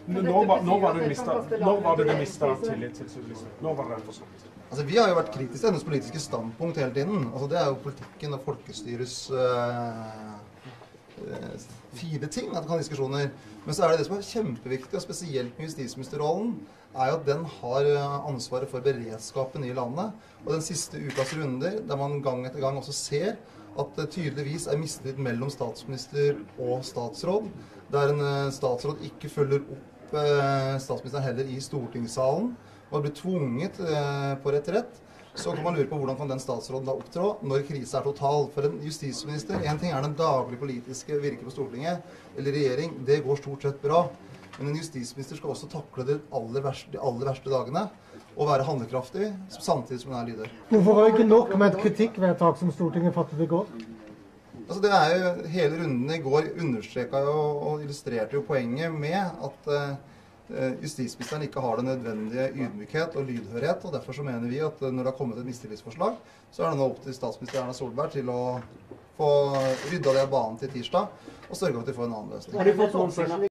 Når var det du mistet tillit til Sylvi Listhaug? Når var det den forsvant? Altså, vi har jo vært kritiske til hennes politiske standpunkt hele tiden. Altså, det er jo politikken og folkestyrets fire ting at det kan diskusjoner. Men så er det som er kjempeviktig, og spesielt med justisministerrollen, er jo at den har ansvaret for beredskapen i landet. Og den siste ukas runder, der man gang etter gang også ser at det tydeligvis er mistillit mellom statsminister og statsråd, der en statsråd ikke følger opp statsministeren heller i stortingssalen, og blir tvunget på retrett, så kan man lure på hvordan kan den statsråden da opptrå når krise er total. For en justisminister, en ting er den daglige politiske virke på Stortinget eller regjering, det går stort sett bra. Men en justisminister skal også takle de aller verste dagene og være handlekraftig, samtidig som den er lyder. Hvorfor var det ikke nok med et kritikkvedtak som Stortinget fattet i går? Altså det er jo, hele runden i går understreket og illustrerte jo poenget med at justisministeren ikke har den nødvendige ydmykhet og lydhørhet, og derfor så mener vi at når det har kommet et mistillitsforslag, så er det nå opp til statsminister Erna Solberg til å få rydda det av banen til tirsdag, og sørge for at de får en annen løsning.